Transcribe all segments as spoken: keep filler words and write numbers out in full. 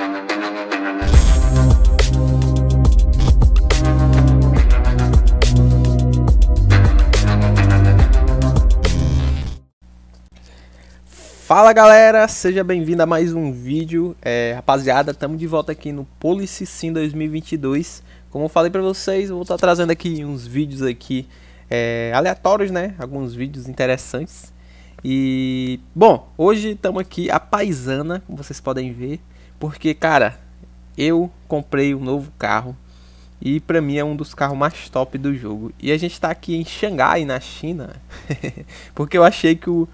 Fala galera, seja bem-vindo a mais um vídeo. é, Rapaziada, estamos de volta aqui no Policy Sim dois mil e vinte e dois. Como eu falei pra vocês, eu vou estar trazendo aqui uns vídeos aqui é, aleatórios, né? Alguns vídeos interessantes. E, bom, hoje estamos aqui a paisana, como vocês podem ver. Porque, cara, eu comprei um novo carro e pra mim é um dos carros mais top do jogo. E a gente tá aqui em Xangai, na China. Porque eu achei que o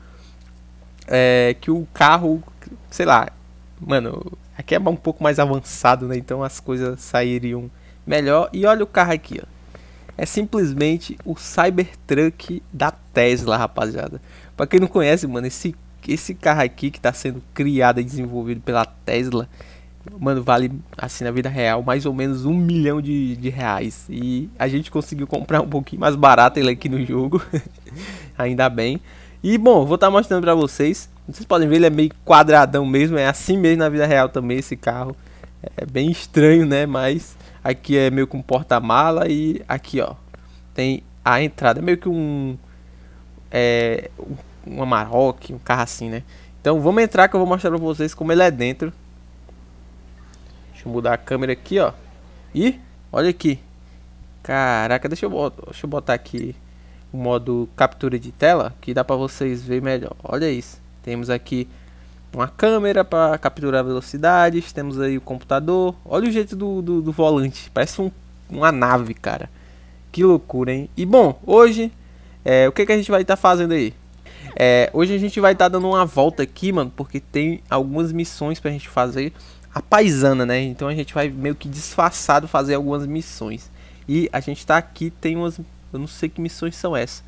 É, que o carro, sei lá, mano, aqui é um pouco mais avançado, né? Então as coisas sairiam melhor. E olha o carro aqui, ó. É simplesmente o Cybertruck da Tesla, rapaziada. Pra quem não conhece, mano, esse, esse carro aqui que tá sendo criado e desenvolvido pela Tesla, mano, vale, assim, na vida real, mais ou menos um milhão de, de reais. E a gente conseguiu comprar um pouquinho mais barato ele aqui no jogo. Ainda bem. E bom, vou estar mostrando pra vocês. Vocês podem ver, ele é meio quadradão mesmo. É assim mesmo na vida real também esse carro. É bem estranho, né? Mas aqui é meio que um porta-mala. E aqui, ó, tem a entrada. É meio que um... É... Um Amarok, um carro assim, né? Então vamos entrar que eu vou mostrar pra vocês como ele é dentro. Deixa eu mudar a câmera aqui, ó. E olha aqui. Caraca, deixa eu botar, deixa eu botar aqui o modo captura de tela, que dá para vocês ver melhor. Olha isso, temos aqui uma câmera para capturar velocidades, temos aí o computador. Olha o jeito do, do, do volante, parece um, uma nave, cara. Que loucura, hein? E bom, hoje é, o que, que a gente vai estar tá fazendo aí? É, hoje a gente vai estar tá dando uma volta aqui, mano, porque tem algumas missões pra gente fazer a paisana, né? Então a gente vai meio que disfarçado fazer algumas missões. E a gente tá aqui, tem umas... Eu não sei que missões são essas.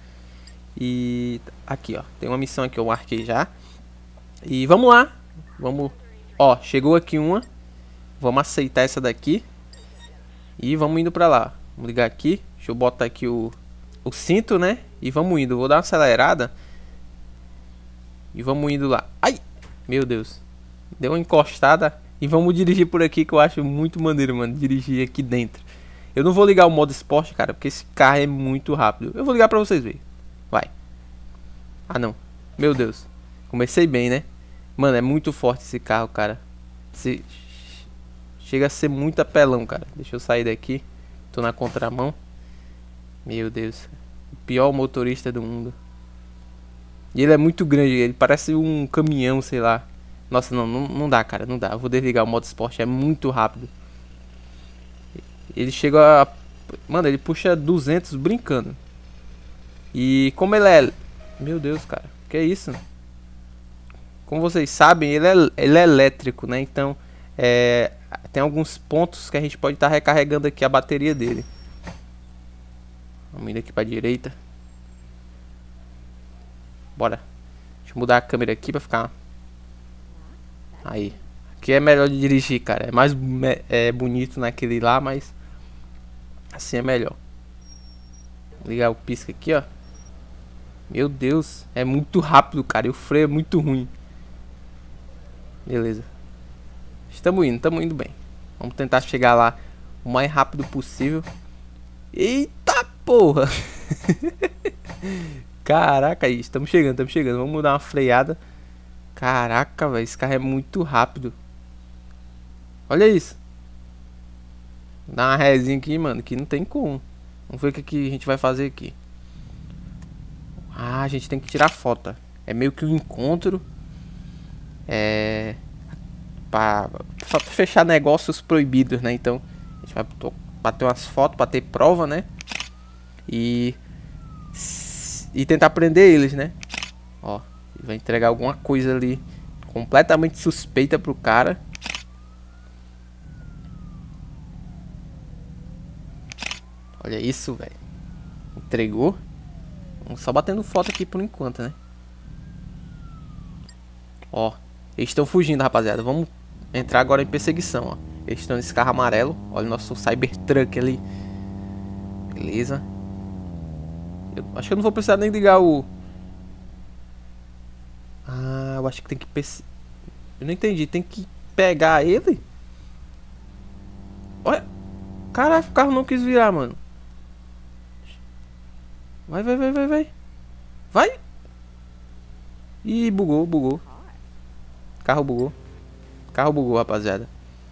E aqui, ó, tem uma missão aqui, eu marquei já. E vamos lá. Vamos. Ó, chegou aqui uma. Vamos aceitar essa daqui. E vamos indo pra lá. Vamos ligar aqui. Deixa eu botar aqui o, o cinto, né? E vamos indo. Vou dar uma acelerada. E vamos indo lá. Ai! Meu Deus. Deu uma encostada. E vamos dirigir por aqui, que eu acho muito maneiro, mano. Dirigir aqui dentro. Eu não vou ligar o modo esporte, cara, porque esse carro é muito rápido. Eu vou ligar pra vocês verem. Vai. Ah, não. Meu Deus. Comecei bem, né? Mano, é muito forte esse carro, cara. Se... Chega a ser muito apelão, cara. Deixa eu sair daqui. Tô na contramão. Meu Deus. O pior motorista do mundo. E ele é muito grande. Ele parece um caminhão, sei lá. Nossa, não, não, não dá, cara. Não dá. Eu vou desligar o modo esporte. É muito rápido. Ele chega a... Mano, ele puxa duzentos brincando. E como ele é... Meu Deus, cara. Que é isso? Como vocês sabem, ele é, ele é elétrico, né? Então, é... tem alguns pontos que a gente pode estar tá recarregando aqui a bateria dele. Vamos ir aqui pra direita. Bora. Deixa eu mudar a câmera aqui pra ficar... Aí. Aqui é melhor de dirigir, cara. É mais é, bonito naquele lá, mas... assim é melhor. Vou ligar o pisca aqui, ó. Meu Deus, é muito rápido, cara. E o freio é muito ruim. Beleza. Estamos indo, estamos indo bem. Vamos tentar chegar lá o mais rápido possível. Eita porra. Caraca, aí, estamos chegando, estamos chegando. Vamos dar uma freada. Caraca, velho, esse carro é muito rápido. Olha isso. Dá uma rezinha aqui, mano, que não tem como. Vamos ver o que, que a gente vai fazer aqui. Ah, a gente tem que tirar foto. É meio que um encontro. É... Pra, pra fechar negócios proibidos, né? Então, a gente vai bater umas fotos pra ter prova, né? E... E tentar prender eles, né? Ó, vai entregar alguma coisa ali completamente suspeita pro cara. Olha isso, velho. Entregou. Vamos só batendo foto aqui por enquanto, né? Ó, eles estão fugindo, rapaziada. Vamos entrar agora em perseguição, ó. Eles estão nesse carro amarelo. Olha o nosso Cybertruck ali. Beleza. Eu acho que eu não vou precisar nem ligar o... Ah, eu acho que tem que... Perse... Eu não entendi. Tem que pegar ele? Caraca, o carro não quis virar, mano. Vai, vai, vai, vai, vai. Vai. Ih, bugou, bugou. Carro bugou. Carro bugou, rapaziada.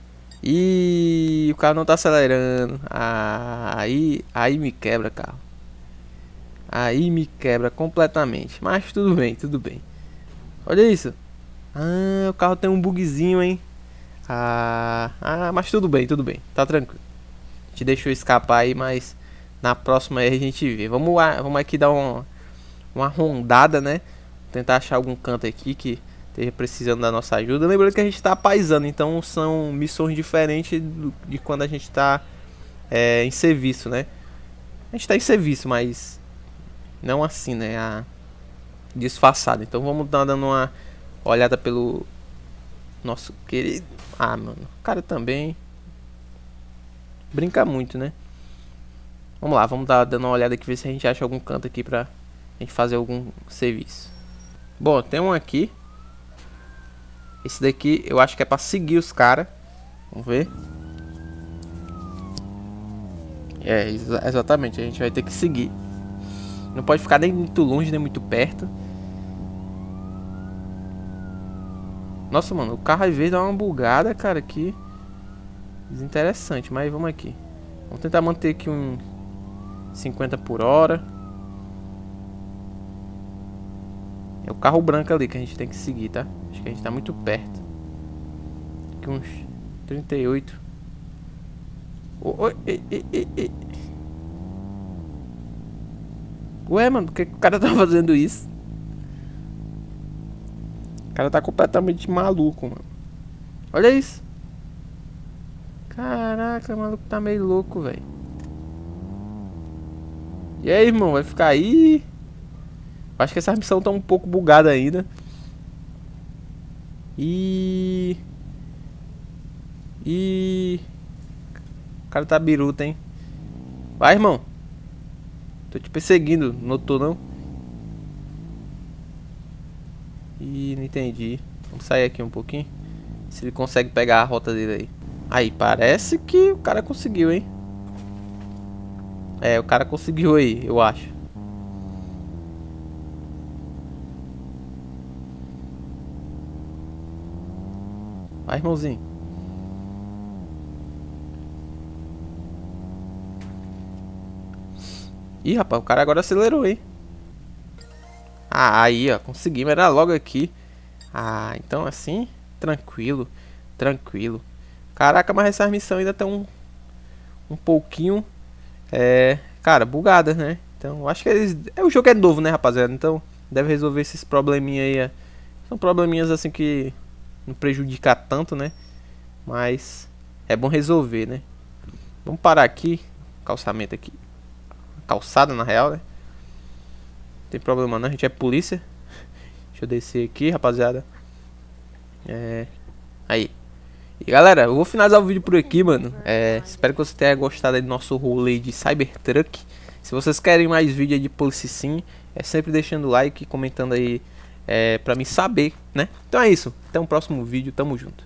E o carro não tá acelerando. Ah, aí, aí me quebra, carro. Aí me quebra completamente. Mas tudo bem, tudo bem. Olha isso. Ah, o carro tem um bugzinho, hein. Ah, ah, mas tudo bem, tudo bem. Tá tranquilo. A gente deixou escapar aí, mas na próxima aí a gente vê. Vamos, vamos aqui dar uma, uma rondada, né. Tentar achar algum canto aqui que esteja precisando da nossa ajuda. Lembrando que a gente tá paisando, então são missões diferentes do, de quando a gente tá é, em serviço, né. A gente tá em serviço, mas não assim, né, a disfarçado. Então vamos dar dando uma olhada pelo nosso querido. Ah, mano, o cara também brinca muito, né. Vamos lá, vamos dar dando uma olhada aqui, ver se a gente acha algum canto aqui pra gente fazer algum serviço. Bom, tem um aqui. Esse daqui eu acho que é pra seguir os caras. Vamos ver. É, exa exatamente, a gente vai ter que seguir. Não pode ficar nem muito longe, nem muito perto. Nossa, mano, o carro às vezes dá uma bugada, cara, aqui. Desinteressante, mas vamos aqui. Vamos tentar manter aqui um cinquenta por hora. É o carro branco ali que a gente tem que seguir, tá? Acho que a gente tá muito perto. Aqui uns trinta e oito. Oi, ei, ei, ei, ei. Ué, mano, por que o cara tá fazendo isso? O cara tá completamente maluco, mano. Olha isso. Caraca, o maluco tá meio louco, velho. E aí, irmão, vai ficar aí? Acho que essa missão tá um pouco bugada ainda. E... E... O cara tá biruta, hein? Vai, irmão. Tô te perseguindo, notou não? Ih, não entendi. Vamos sair aqui um pouquinho. Se ele consegue pegar a rota dele aí. Aí, parece que o cara conseguiu, hein? É, o cara conseguiu aí, eu acho. Vai, irmãozinho. Ih, rapaz, o cara agora acelerou, hein? Ah, aí, ó, conseguimos. Era logo aqui. Ah, então assim, tranquilo. Tranquilo. Caraca, mas essa missão ainda tá um, um pouquinho, é, cara, bugada, né? Então, acho que eles... É, o jogo é novo, né, rapaziada? Então, deve resolver esses probleminha aí. É. São probleminhas assim que não prejudica tanto, né? Mas é bom resolver, né? Vamos parar aqui. Calçamento aqui. Calçada, na real, né? Não tem problema não, a gente é polícia. Deixa eu descer aqui, rapaziada. É... Aí. E galera, eu vou finalizar o vídeo por aqui, mano. É... Espero que você tenha gostado aí do nosso rolê de Cybertruck. Se vocês querem mais vídeo aí de Police Sim, é sempre deixando o like e comentando aí, é, pra mim saber, né? Então é isso, até um próximo vídeo, tamo junto.